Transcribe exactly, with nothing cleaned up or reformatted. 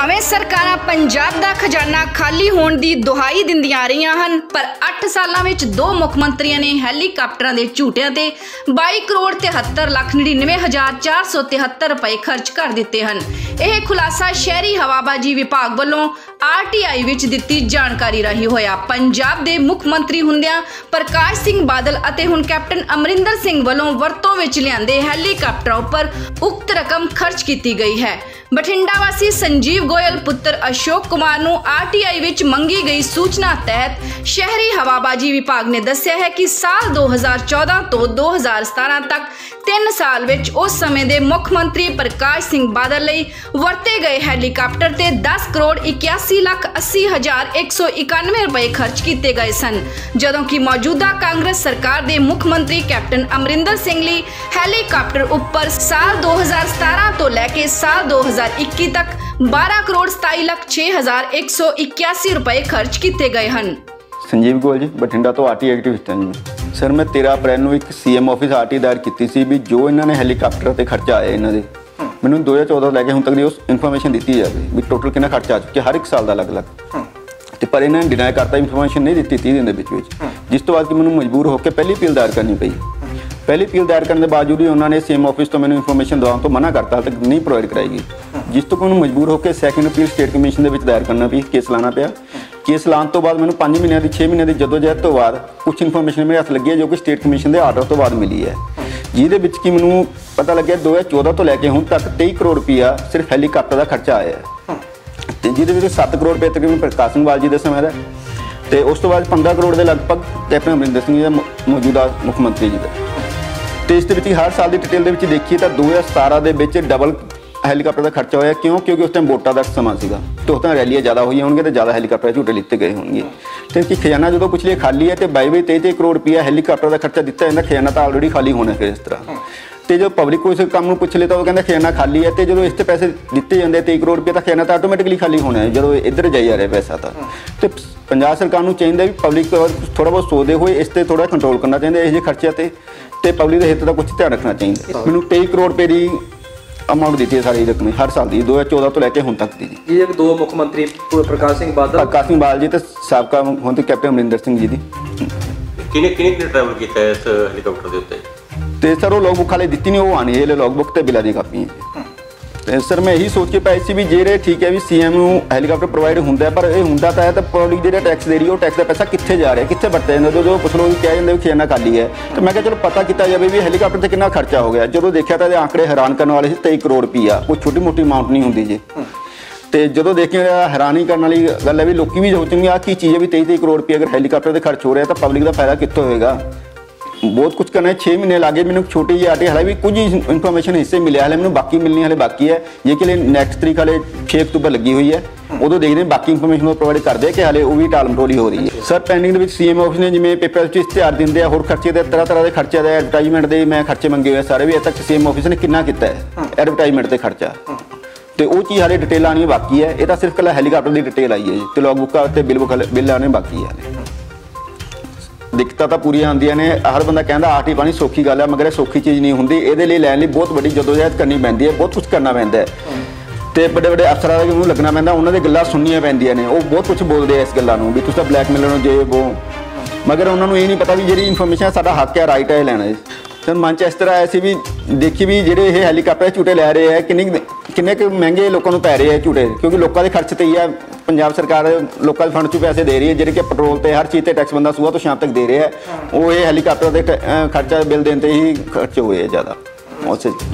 भावें सरकारां पंजाब दा खजाना खाली होण दी दुहाई दिंदियां आ रहीआं हन, पर अठ सालां विच दो मुख मंत्रियों ने हैलीकाप्टरां दे झूटिਆਂ ते बाई करोड़ तिहत्तर लख नड़िनवे हज़ार चार सौ तिहत्तर रुपए खर्च कर दिते हन। यह खुलासा शहरी हवाबाजी विभाग वालों आर टी आई विच दित्ती जानकारी राही होया। पंजाब दे मुख मंत्री हुंदियां प्रकाश सिंह बादल अते हुण कैप्टन अमरिंदर सिंह वालों वरतों विच लिआंदे हैलीकाप्टरां उपर उक्त रकम खर्च की गई है। बठिंडा वासी संजीव गोयल पुत्र अशोक कुमार नूं आर टी आई विच मंगी गई सूचना तहत शहरी हवाबाजी विभाग ने दस्सिया है कि साल दो हज़ार चौदह तो दो हज़ार सतारह तक तीन साल विच उस समय दे मुख मंत्री प्रकाश सिंह बादल लई वरते गए हैलीकाप्टर ते दस करोड़ इक्यासी लख अस्सी हज़ार एक सौ इक्यानवे रुपए खर्च किए गए सन, जदों कि मौजूदा कांग्रेस सरकार दे मुख मंत्री कैप्टन अमरिंदर सिंह लई हैलीकाप्टर उपर साल दो हज़ार सतारह तो लैके साल दो हज़ार इक्की तक बारह करोड़ सताई लख छह हज़ार एक सौ इक्यासी रुपए खर्च किए गए हैं। संजीव गोयल जी बठिंडा तो आर टी एक्टिविस्ट हैं जी। सर मैं तेरह अप्रैल ਨੂੰ एक C M office R T दायर की ਸੀ ਵੀ ਜੋ ਇਹਨਾਂ ਨੇ ਹੈਲੀਕਾਪਟਰ ਤੇ ਖਰਚਾ ਆਇਆ ਇਹਨਾਂ ਦੇ ਮੈਨੂੰ दो हज़ार चौदह ਲੈ ਕੇ ਹੁਣ ਤੱਕ ਦੀ ਉਸ ਇਨਫੋਰਮੇਸ਼ਨ ਦਿੱਤੀ ਜਾਵੇ ਵੀ ਟੋਟਲ ਕਿੰਨਾ ਖਰਚਾ ਆ ਚੁੱਕਿਆ ਹਰ ਇੱਕ ਸਾਲ ਦਾ ਅਲੱਗ-ਅਲੱਗ ਤੇ ਪਰ ਇਹਨਾਂ ਨੇ ਡਿਨਾਈ ਕਰਤਾ ਇਨਫੋਰਮੇਸ਼ਨ ਨਹੀਂ ਦਿੱਤੀ तीस ਦਿਨ ਦੇ ਵਿੱਚ ਵਿੱਚ ਜਿਸ ਤੋਂ ਬਾਅਦ ਕਿ ਮੈਨੂੰ ਮਜਬੂਰ ਹੋ ਕੇ ਪਹਿਲੀ ਅਪੀਲ ਦਾਇਰ ਕਰਨੀ ਪਈ। पहली अपील दायर करने के बावजूद ही उन्होंने सीएम ऑफिस तो मैंने इन्फॉर्मेशन दवाने तो मना करता तक नहीं प्रोवाइड कराएगी, जिस तो मैं मजबूर होकर सैकेंड अपील स्टेट कमीशन के दायर करना पी केस लाना पाया। केस लाने तो बाद मैंने पाँच महीनों की छे महीने की जदोजहद तो बाद कुछ इन्फॉर्मेशन मेरे हथ लगी है जो कि स्टेट कमीशन के आर्डर तो बाद मिली है, जिहदे विच कि मैनूं पता लग्या दो हज़ार चौदह तो लैके हुण तक तेईस करोड़ रुपया सिर्फ हैलीकाप्टर का खर्चा आया है, तो जिहदे विच सत्त करोड़ रुपये तकरीबन प्रकाश सिंह बादल जी के समय का तो उस तो बाद पंद्रह करोड़ के लगभग कैप्टन अमरिंदर सिंह जी मौजूदा मुख मंत्री जी का। तो इस हर साल की डिटेल के देखिए तो दो हज़ार सतारह के डबल हैलीकाप्टर का खर्चा होया, क्यों क्योंकि उस टाइम वोटा का समा सीगा तो उस टाइम रैलियाँ ज़्यादा हुई होंगे तो ज़्यादा हैलीकाप्टर झूटे लिते गए होंगे। तो कि खजाना जो कुछ लिए खाली है तो बाई बाई तेई तेई करोड़ रुपया हैलीकाप्टर का खर्चा दिता जाता, खजाना तो ऑलरेडी खाली होना फिर इस तरह। तो जो पब्लिक को इस काम में पूछ ले तो कहते खजाना खाली है, तो जो इस पैसे दिते जाते तेई करोड़ रुपया तो खजाना तो ऑटोमैटिकली खाली होना है जो इधर जाई जा रहा पैसा। तो पंजाब सरकार को चाहिए भी पब्लिक थोड़ा बहुत सोचते हुए इस पर थोड़ा कंट्रोल करना चाहिए यह खर्चे से, तो पब्लिक के हित का कुछ ध्यान रखना चाहिए। मैंने तेईस करोड़ रुपये की अमाउंट दी है सारी रकम हर साल की दो हज़ार चौदह तो लैके हुण तक की। ये दो मुख मंत्री प्रकाश सिंह बादल प्रकाश सिंह बादल जी तो साबका हुण तो कैप्टन अमरिंदर सिंह जी की किने किने ट्रैवल किया इस हैलीकाप्टर के उत्ते तो सर वो लॉग बुक हाले दी नहीं, वो आनी है लॉग बुक तो बिलों की कापी तो सर मैं यही सोच के पाई सी भी जे ठीक है भी सी एम हैलीकाप्टर प्रोवाइड होंगे पर यह होंगे तो है तो पब्लिक जो टैक्स दे रही है वो टैक्स का पैसा कितने जा रहा है कितने बरत्या जाता, जो कुछ लोग कह जाते खजाना खाली है। तो मैं चलो पता किया जाए भी हैलीकाप्टर से कितना खर्चा हो गया, जो देखा तो आंकड़े हैरान करने वाले तेईस करोड़ रुपया कोई छोटी मोटी अमाउंट नहीं होंगी जी। तो जो देखिए हैरानी करने वाली गल है भी लोग भी सोचेंगे आ की चीज़ है भी तेईस तेईस करोड़ रुपया अगर हैलीकाप्टर से खर्च हो रहा है तो पब्लिक का फायदा कितों होएगा। बहुत कुछ करना है, छः महीने लागे मैंने छोटी जी आर्टी हाले भी कुछ इन्फॉर्मेशन हिस्से मिले हाले मैंने बाकी मिलनी हाले बाकी है, ये कि नैक्सट तरीक हाले छे अक्तूबर लगी हुई है उदों देखते हैं बाकी इन्फॉर्मेशन प्रोवाइड कर दे कि हाले वो भी टाल मटोली हो रही है। सर पेंडिंग के सी एम ऑफिस ने जिम्मे पेपर इश्तिहार देंगे होर खर्चे के तरह तरह के खर्चे के एडवरटाइजमेंट के मैं खर्चे मंगे हुए सारे भी अज तक सी एम ऑफिस ने कितना किया है एडवरटाइजमेंट से खर्चा, तो वो चीज़ हाले डिटेल आनी बाकी है। ये तो सिर्फ कल हैलीकाप्टर की डिटेल आई है जी, तो log book bill book bill आने बाकी है। दिक्कतां तो पूरी आंदियां ने, हर बंदा कहता आर टी पानी सौखी गल है मगर सौखी चीज़ नहीं होंगी, ये लैन लिए बहुत बड़ी जदोजहद करनी पैंदी है, बहुत कुछ करना पैंदा है। तो बड़े बड़े अफसर का लगना पैंदा, उन्होंने गल्लां सुननियां पैंदियां ने, वो बहुत कुछ बोलते हैं इस गल्लां नूं भी तुसीं ब्लैकमेलर जे वो, मगर उन्होंने ये नहीं पता भी जी इन्फॉर्मेशन साडा हक है राइट है लैना। तो मन च इस तरह ऐसी भी देखी भी ਜਿਹੜੇ ਇਹ ਹੈਲੀਕਾਪਟਰ ਝੂਟੇ ਲੈ ਰਹੇ ਹੈ ਕਿੰਨੇ ਕਿੰਨੇ ਕੁ ਮਹਿੰਗੇ ਲੋਕਾਂ ਨੂੰ ਪੈ ਰਹੇ ਹੈ ਝੂਟੇ, ਕਿਉਂਕਿ ਲੋਕਾਂ ਦੇ ਖਰਚ ਤੇ ਹੀ ਹੈ। ਪੰਜਾਬ ਸਰਕਾਰ ਲੋਕਾਂ ਦੇ ਫੰਡ 'ਚੋਂ ਪੈਸੇ ਦੇ ਰਹੀ ਹੈ ਜਿਹੜੇ ਕਿ ਪੈਟਰੋਲ ਤੇ ਹਰ ਚੀਜ਼ ਤੇ ਟੈਕਸ ਬੰਦਾ ਸਵੇਰ ਤੋਂ ਸ਼ਾਮ ਤੱਕ ਦੇ ਰਿਹਾ ਹੈ, ਉਹ ਇਹ ਹੈਲੀਕਾਪਟਰ ਦੇ ਖਰਚਾ ਬਿੱਲ ਦੇਣ ਤੇ ਹੀ ਖਰਚ ਹੋਏ ਹੈ ਜ਼ਿਆਦਾ। ਉਸੇ